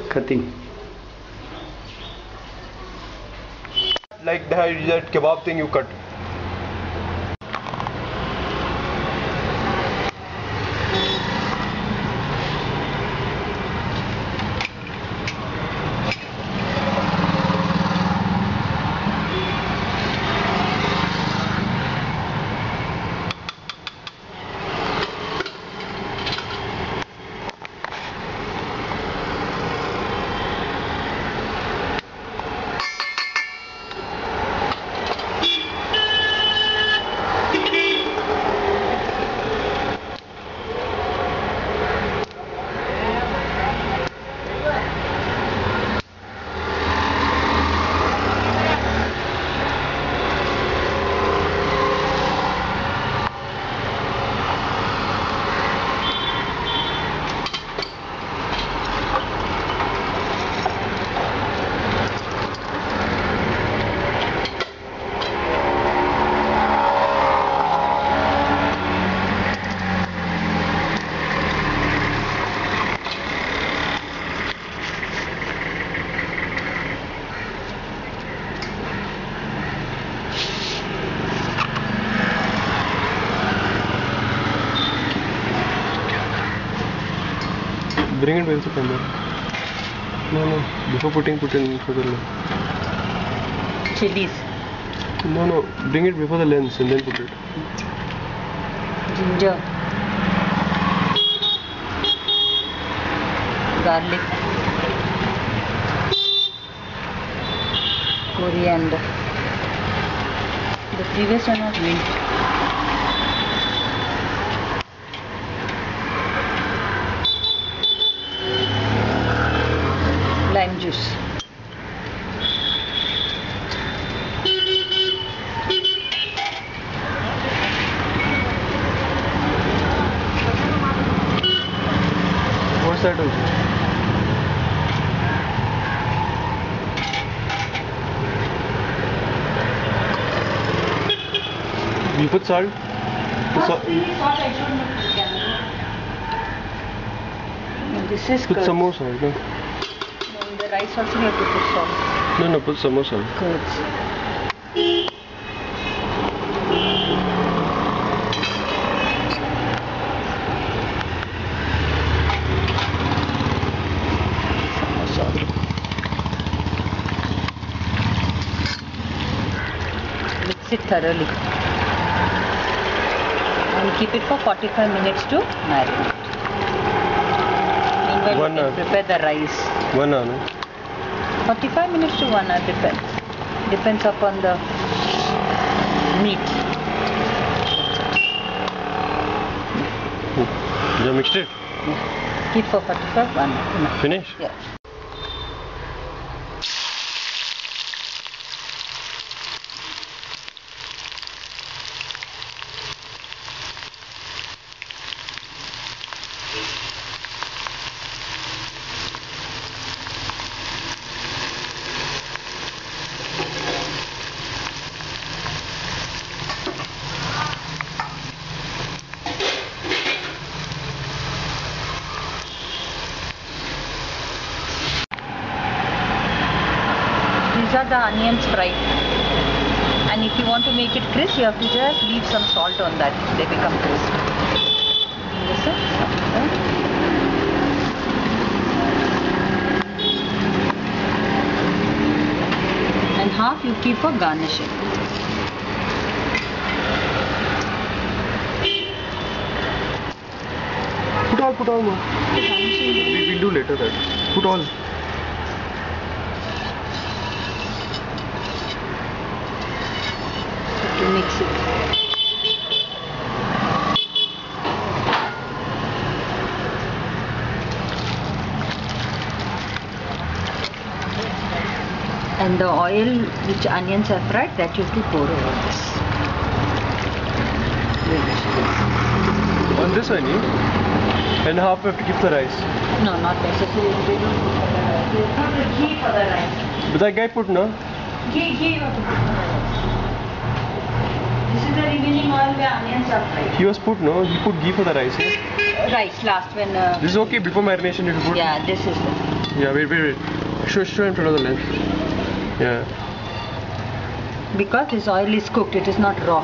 Cutting. Like that kebab thing you cut. Bring it into the camera. No. Before put in further lens. Chilies. No. Bring it before the lens and then put it. Ginger. Garlic. Coriander. The previous one was mint. Lime juice. What's that also? You put salt? This is put curds. some more salt, no? In the rice also you have to put salt. No, put some more salt. Curds. Mix it thoroughly and keep it for 45 minutes to marinate. Meanwhile, you can prepare the rice. 1 hour, no? 45 minutes to 1 hour depends upon the meat. You mixed it? Yeah. Keep for 45, 1 hour. Finish? Yeah. These are the onions fried, and if you want to make it crisp, you have to just leave some salt on that. They become crisp. Listen. And half you keep for garnishing. Put all more. We will do later that. Put all. To mix it. And the oil which onions are fried, that you have to pour over this. On this onion? And half we have to keep the rice. No, not necessarily. We don't put for the rice. We put the ghee for the rice. But that guy put, no? Ghee you have to put for the rice. This is the remaining oil where onions are fried. He was put, no? He put ghee for the rice, no? Rice last when... This is okay, before marination you put? Yeah, this is the... Yeah, wait. Show in front of the lens. Yeah. Because this oil is cooked, it is not raw.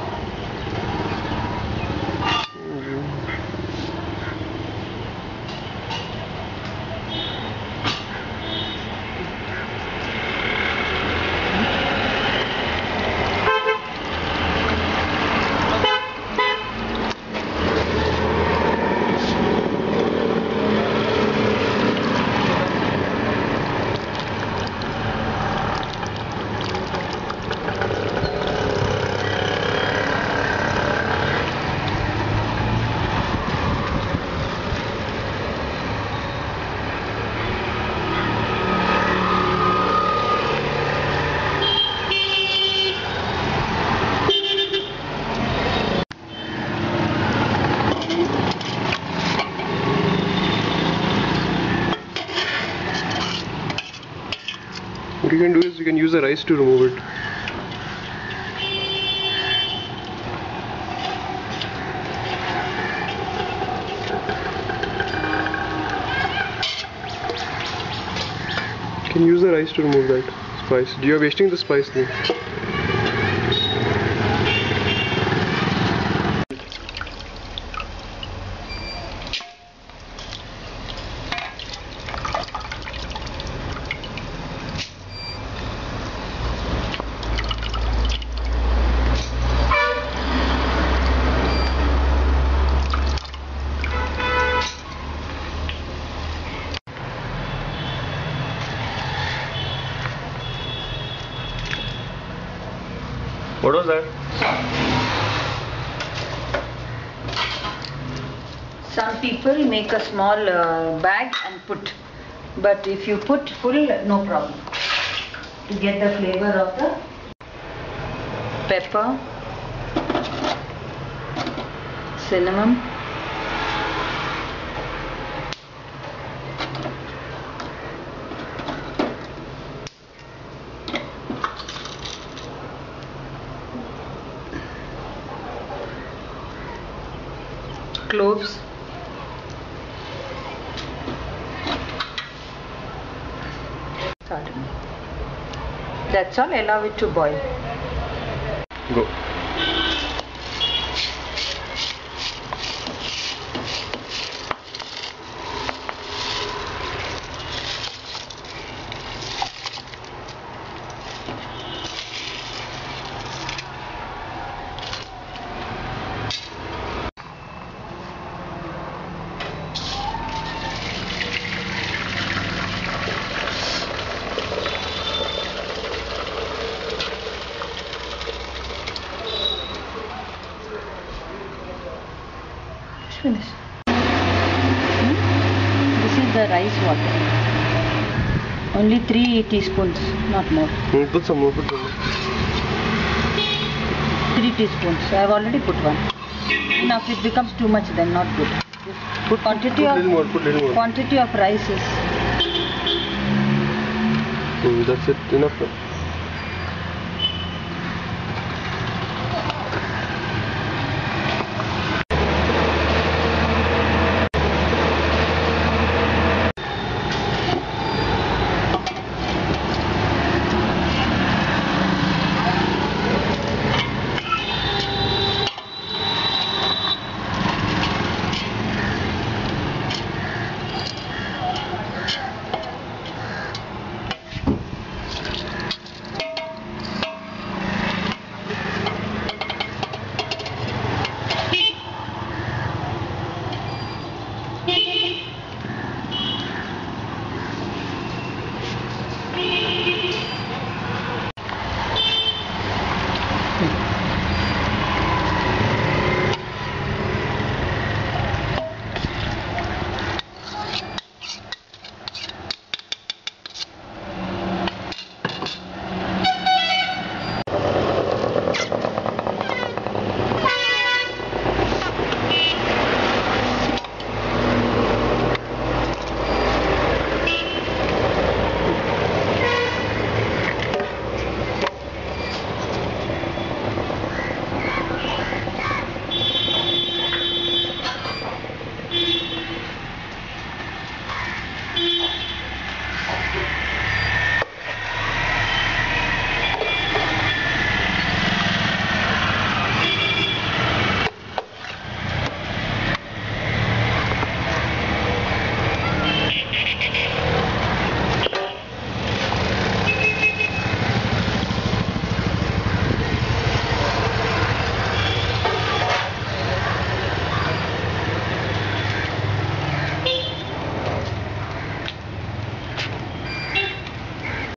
What you can do is you can use the rice to remove it. You can use the rice to remove that spice. You are wasting the spice then. What was that? Some people make a small bag and put, but if you put full, no problem. To get the flavor of the pepper, cinnamon, cloves, that's all. Allow it to boil. Go. Finish. This is the rice water. Only 3 teaspoons, not more. Put some more. 3 teaspoons. I have already put one. Enough. It becomes too much, then not good. Put little more. Quantity of rice is. That's it. Enough.